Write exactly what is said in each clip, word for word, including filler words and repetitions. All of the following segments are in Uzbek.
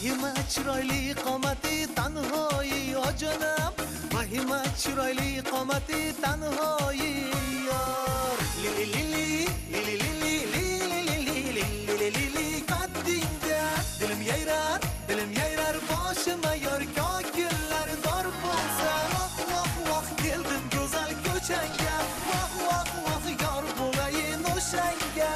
Vahima chiroyli qomati tanhoyi ojonam, vahima chiroyli qomati tanhoyi yor. Lili lili lili lili lili lili lili qaddingda dilim yayrar, dilim yayrar boshima yor kokillar dor bo'lsa. Voh voh voh keldim go'zal ko'changga, voh voh voh yor bo'layin o'shanga.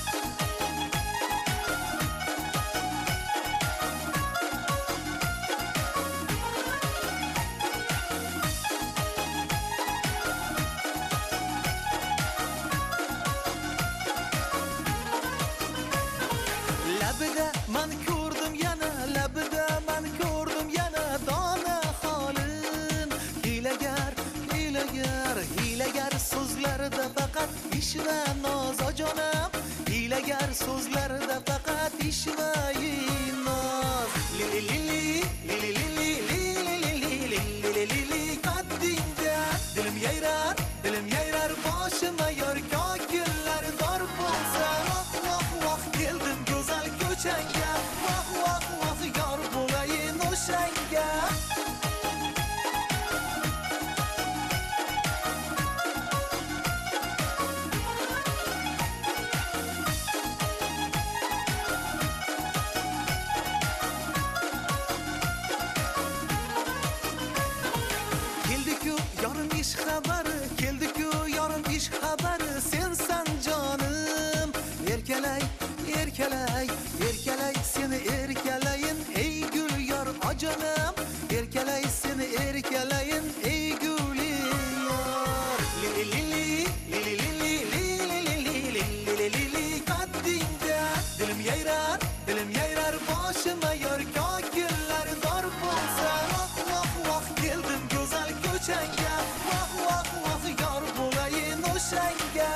Labida man ko'rdim yana, labida man ko'rdim yana dona holin. Hilagar, hilagar, hilagar so'zlarida faqat ish va noz ojonam. Hilagar so'zlarida faqat ish va noz. Lili lili lili lili lili lili lili qaddingda dilim yayrar, dilim yayrar boshima yor kokillar dor bo'lsa. Voh voh voh keldim go'zal ko'changga, voh voh voh yor bo'layin o'shanga. Keldi-ku yorim ish xabari, keldi-ku yorim ish xabari, sensan jonim. Erkalay, erkalay, erkalay seni erkalayin ey gul yor ojonam. Erkalay seni erkalayin ey gul yor. Lili lili lili lili lili lili lili qaddingda dilim yayrar, dilim yayrar boshima yor kokillar dor bo'lsa. Voh voh voh keldim go'zal ko'changga, voh voh voh yor bo'layin o'shanga.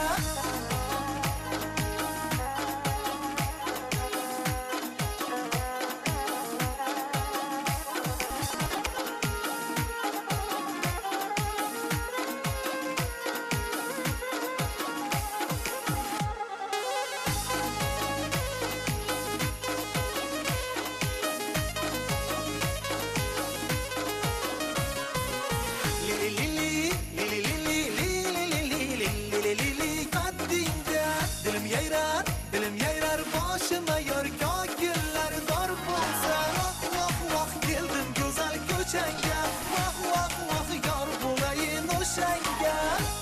Dilim yayrar, dilim yayrar boshima yor kokillar dor bo'lsa. Voh voh voh keldim go'zal ko'changga, voh voh voh yor bo'layin o'shanga.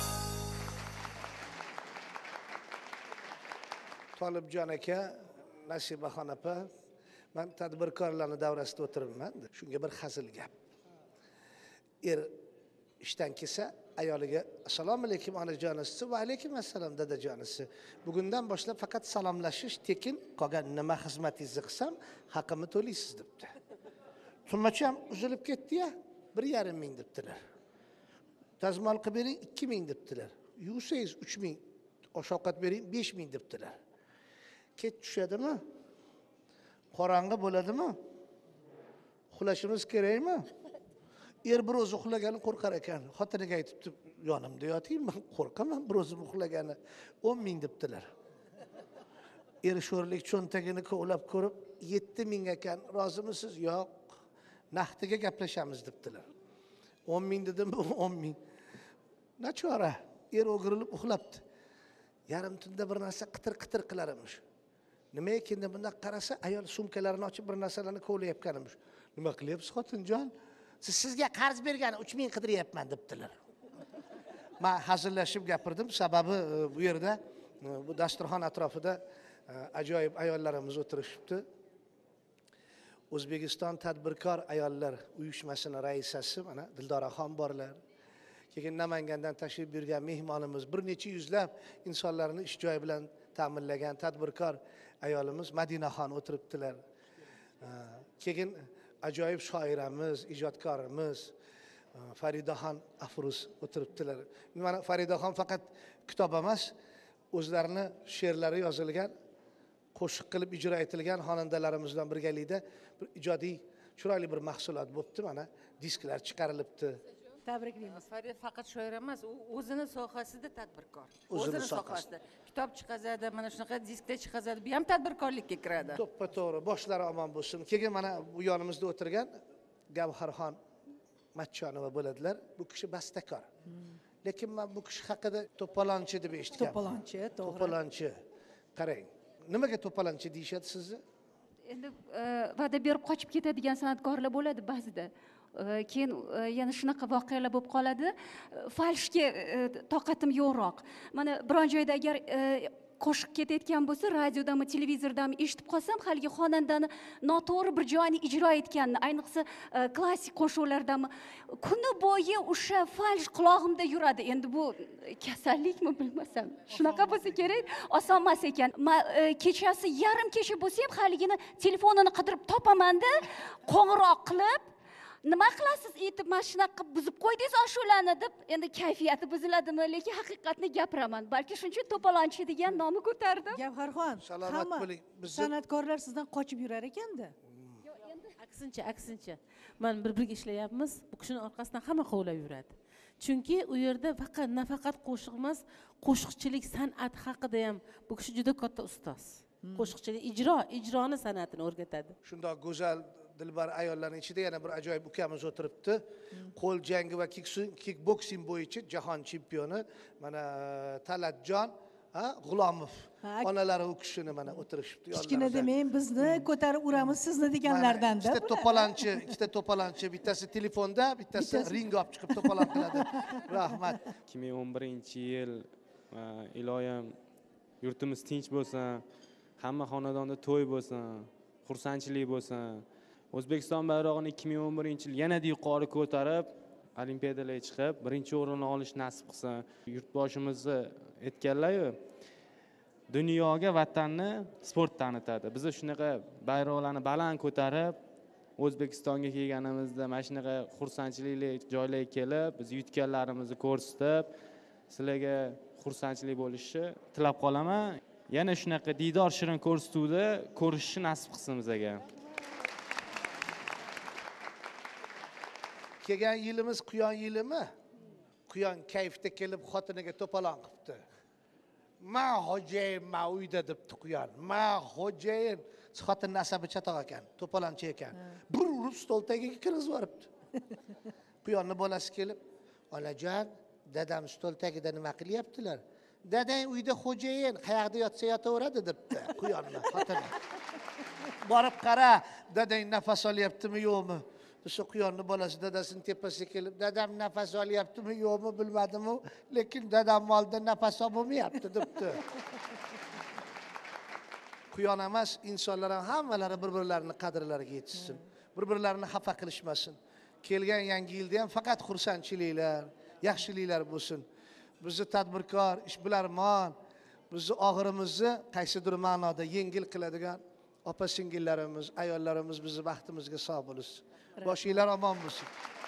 Tolibjon aka, Nasibaxon opa, men tadbirkorlarni davrasida o'tiribman. Shunga bir hazil gap. Er ishdan kelsa ayoliga assalomu alaykum onajonisi va alaykum assalom dadajonisi. Bugundan boshlab faqat salomlashish tekin, qolgan nima xizmatingizni qilsam haqimni to'laysiz debdi. Tumachi ham uzilib ketdi-ya, bir yarim ming debdilar. Tazmol qilib bering ikki ming debdilar. Yuvsangiz uch ming, osh-ovqat bering besh ming debdilar. Ket tushadimi? Qorong'i bo'ladimi? Uxlashimiz kerakmi? Er bir o'zi uxlagani qo'rqar ekan. Xotiniga aytibdi, yonimda yoting, men qo'rqaman bir o'zim uxlagani. o'n ming debdilar. Er sho'rlik cho'ntagini kovlab ko'rib, yetti ming ekan. Rozimisiz? Yo'q. Naqdiga gaplashamiz debdilar. o'n ming dedim, o'n ming. Nachora, er o'girilib uxlabdi. Yarim tunda bir narsa qitir-qitir qilar emish. Nima ekan deb bunday qarasa, ayol sumkalarini ochib bir narsalarni kovlayotgan emish. Nima qilyapsiz xotinjon? Siz sizga qarz bergani uch ming qidiryapman debdilar. Men hazillashib gapirdim, sababi bu yerda bu dasturxon atrofida ajoyib ayollarimiz o'tirishibdi. O'zbekiston tadbirkor ayollar uyushmasining raisasi mana Dildoraxon borlar. Keyin Namangandan tashrif buyurgan mehmonimiz, bir necha yuzlab insonlarni ish joyi bilan ta'minlagan tadbirkor ayolimiz Madinaxon o'tiribdilar. Keyin ajoyib shoiramiz, ijodkorimiz Faridaxon Afrus o'tiribdilar. Mana Faridaxon faqat kitob emas, o'zlarini she'rlari yozilgan, qo'shiq qilib ijro etilgan xonandalarimiz bilan birgalikda bir ijodiy chiroyli bir mahsulot bo'pti. Mana disklar chiqarilibdi. Tabriklaymiz. Farid faqat shoir emas, u o'zini sohasida tadbirkor. O'zini sohasida. Kitob chiqazadi, mana shunaqa diskda chiqazadi. Bu ham tadbirkorlikka kiradi. To'ppa to'g'ri, boshlari omon bo'lsin. Keyin mana bu yonimizda o'tirgan Gavharxon Matchonova bo'ladilar. Bu kishi bastakor. Lekin men bu kishi haqida to'polonchi deb eshitganman. To'polonchi, to'g'ri. To'polonchi. Qarang. Nimaga to'polonchi deyishadi sizni? Endi va'da berib qochib ketadigan san'atkorlar bo'ladi ba'zida. Keyin yana shunaqa voqealar bo'lib qoladi. Falshga toqatim yo'qroq. Mana biron joyda agar qo'shiq ketayotgan bo'lsa, radiodami, televizordami eshitib qolsam, haligi xonandani noto'g'ri bir joyini ijro etganini, ayniqsa klassik qo'shiqlardami, kuni bo'yi o'sha falsh qulog'imda yuradi. Endi bu kasallikmi bilmasam. Shunaqa bo'lsa kerak, oson emas ekan. Kechasi yarim kecha bo'lsa ham haligini telefonini qidirib topaman-da, qo'ng'iroq qilib nima qilasiz aytib, mana shunaqa buzib qo'ydingiz ashularni deb, endi kayfiyati buziladimi, lekin haqiqatni gapiraman. Balki shuncha to'polonchi degan nomni ko'tardim. Gavharxon, Salomat bo'ling. Bizni san'atkorlar sizdan qochib yurar ekanda. Aksincha, aksincha. Men bir-biriga ishlayapmiz. Bu kishining orqasidan hamma qovlab yuradi. Chunki u yerda faqat nafaqat qo'shiq emas, qo'shiqchilik san'at haqida ham bu kishi juda katta ustoz. Qo'shiqchilik ijro, ijroni san'atini o'rgatadi. shundoq go'zal dilbar ayollarning ichida yana bir ajoyib ukamiz o'tiribdi. Qo'l jangi va kickboksing bo'yicha jahon chempioni mana Talatjon G'ulomov. Onalari u kishini mana o'tirishibdi yonlarida. Kichkina demang, bizni ko'tarib uramiz sizni deganlardan-da. Ikkita to'polonchi, ikkita to'polonchi, bittasi telefonda, bittasi ring olib chiqib to'polon qiladi. Rahmat. ikki ming o'n birinchi yil iloyim yurtimiz tinch bo'lsin, hamma xonadonda to'y bo'lsin, xursandchilik bo'lsin. O'zbekiston bayrog'ini ikki ming o'n birinchi yil yanada yuqori ko'tarib, olimpiadalarga chiqib, birinchi o'rinni olish nasib qilsin. Yurtboshimizni aytganlar-ku, dunyoga vatanni sport tanitadi. Biz shunaqa bayroqlarni baland ko'tarib, O'zbekistonga kelganimizda mana shunaqa xursandchilikli joylarga kelib, biz yutganlarimizni ko'rsatib, sizlarga xursandchilik bo'lishini tilab qolaman. Yana shunaqa diydor shirin ko'rsatuvda ko'rishni nasib qilsin bizga. Kelgan yilimiz quyon yilimi? Quyon kayfda kelib xotiniga to'polon qilibdi. Ma xo'jayin, ma uyda debdi quyon. Ma xo'jayin, xotinning asabi chatoq ekan, to'polonchi ekan. Bir urib stol tagiga kirgizib yuboribdi. Quyonni bolasi kelib, "Onajon, dadam stol tagida nima qilyaptilar?" "Dadang uyda xo'jayin, qayoqda yotsa yotaveradi" debdi quyonni xotini. Borib qara, dadang nafas olyaptimi yo'qmi? O'sha quyonni bolasi dadasining tepasiga kelib, "Dadam nafas olyaptimi yo'qmi bilmadim-u, lekin dadam oldida nafas olmayapti" debdi. Quyon emas, insonlar ham hammalari bir-birlarini qadrlariga yetsin. Bir-birlarini xafa qilishmasin. Kelgan yangi yilda ham faqat xursandchiliklar, yaxshiliklar bo'lsin. Bizni tadbirkor, ishbilarmon, bizni og'irimizni qaysidir ma'noda yengil qiladigan opa-singillarimiz, ayollarimiz bizni baxtimizga sog' bo'lsin. Boshinglar omon bo'lsin.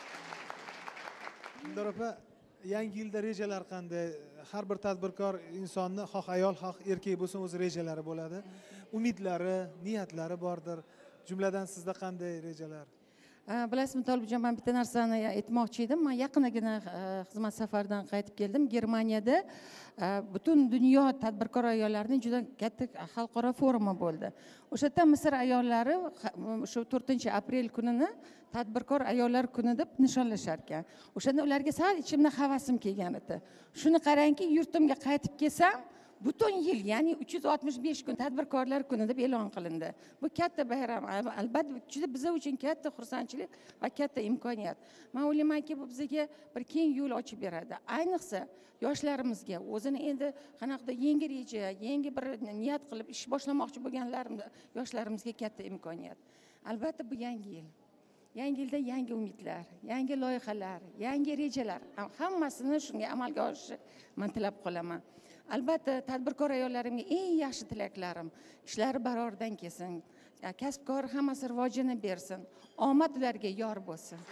Dildor opa, yangi yilda rejalar qanday? Har bir tadbirkor insonni, xoh ayol, xoh erkak bo'lsin, o'z rejalari bo'ladi. Umidlari, niyatlari bordir. Jumladan sizda qanday rejalar? Bilasizmi, Tolibjon, men bitta narsani aytmoqchi edim. Men yaqinagina xizmat safaridan qaytib keldim. Germaniyada butun dunyo tadbirkor ayollarining juda katta xalqaro forumi bo'ldi. O'sha yerda Misr ayollari shu to'rtinchi aprel kunini tadbirkor ayollar kuni deb nishonlashar ekan. O'shanda ularga sal ichimda havasim kelgan edi. Shuni qarangki, yurtimga qaytib kelsam, butun yil, ya'ni uch yuz oltmish besh kun tadbirkorlar kuni deb e'lon qilindi. Bu katta bayram, albatta juda biz uchun katta xursandchilik va katta imkoniyat. Men o'ylaymanki, bu bizga bir keng yo'l ochib beradi. Ayniqsa yoshlarimizga, o'zini endi qanaqadir yangi reja, yangi bir niyat qilib ish boshlamoqchi bo'lganlarimda yoshlarimizga katta imkoniyat. Albatta bu yangi yil. Yangi yilda yangi umidlar, yangi loyihalar, yangi rejalar, hammasini shunga amalga oshishni men tilab qolaman. Albatta tadbirkor ayollarimga eng yaxshi tilaklarim, ishlari baroridan kelsin, kasbkor hammasi rivojini bersin, omad ularga yor bo'lsin.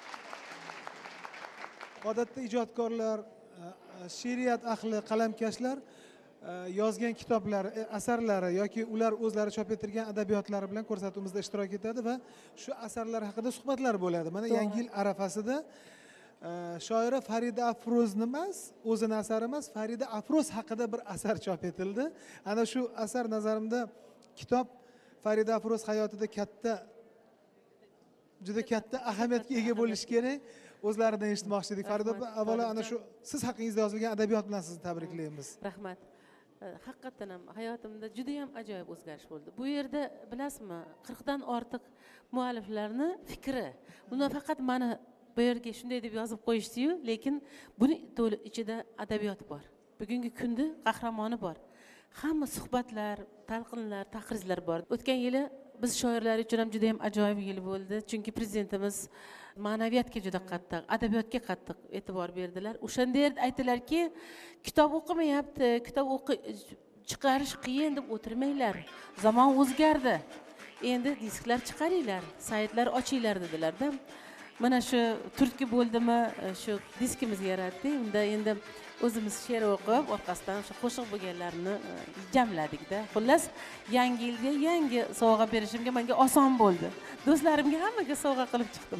Odatda ijodkorlar, she'riyat ahli, qalamkashlar yozgan kitoblari, asarlari yoki ular o'zlari chop ettirgan adabiyotlari bilan ko'rsatuvimizda ishtirok etadi va shu asarlar haqida suhbatlar bo'ladi. Mana yangi yil arafasida shoira Farida Afrozni emas, o'zini asari emas, Farida Afroz haqida bir asar chop etildi. Ana shu asar nazarimda kitob Farida Afroz hayotida katta juda katta ahamiyatga ega bo'lishi kerak. O'zlaridan eshitmoqchi edik. Farida opa, avvalo ana shu siz haqingizda yozilgan adabiyot bilan sizni tabriklaymiz. Rahmat. Haqiqatan ham hayotimda juda ham ajoyib o'zgarish bo'ldi. Bu yerda bilasizmi, qirq dan ortiq mualliflarni fikri. Bundan faqat meni bu yerga shunday deb yozib qo'yishdi-yu, lekin buni to'liq ichida adabiyot bor. Bugungi kunda qahramoni bor. Hamma suhbatlar, talqinlar, taqrizlar bor. O'tgan yili biz shoirlar uchun ham juda ham ajoyib yil bo'ldi, chunki prezidentimiz ma'naviyatga juda qattiq, adabiyotga qattiq e'tibor berdilar. O'shanda aytdilarki, kitob o'qimayapti, kitob o'qi chiqarish qiyin deb o'tirmanglar. Zamon o'zgardi. Endi disklar chiqaringlar, saytlar ochinglar dedilar-da. Mana shu turtki bo'ldimi, shu diskimizni yaratdik. Unda endi o'zimiz she'r o'qib, orqasidan o'sha qo'shiq bo'lganlarni jamladik-da. Xullas, yangi yilga yangi sovg'a berishimga menga oson bo'ldi. Do'stlarimga hammaga sovg'a qilib chiqdim.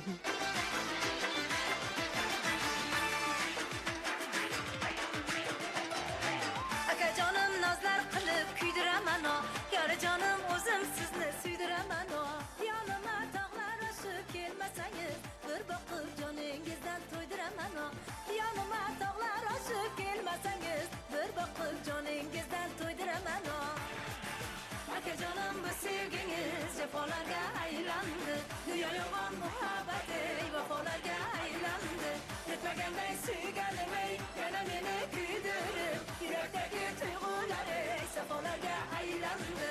Akajonim nozlar qilib kuydiraman o, yarajonim o'zim sizni suydiraman o. Yonima tog'lar oshib kelmasangiz, bir boqib joningizdan to'ydiraman o. Yonima tog'lar oshib kelmasangiz, bir boqib joningizdan to'ydiraman o. Akajonim bu sevgingiz jafolarga aylandi, dunyo yolg'on muhabbat ey vafolarga aylandi. Yetmaganday suyganim ey, yana meni kuydirib, yurakdagi tuyg'ular ey safolarga aylandi.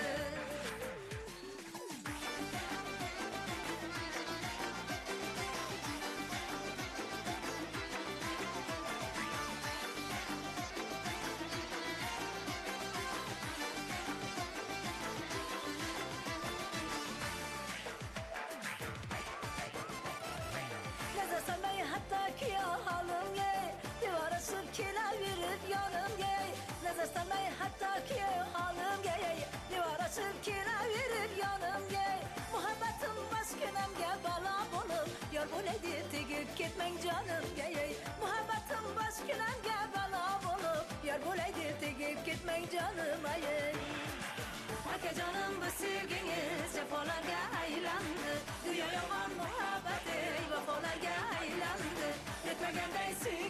Nazar salmay hatta ki halimga, divar açıp kelaverir yanımga. Muhabbetim başkanamga balo bo'lib, yor bo'ladi tegib ketmang jonimga. Muhabbetim başkanamga balo bo'lib, yor bo'ladi tegib ketmang jonim ay. Akajonim bu sevgingiz jafolarga aylandi, dunyo yolg'on muhabbat ey vafolarga aylandi. Yetmaganday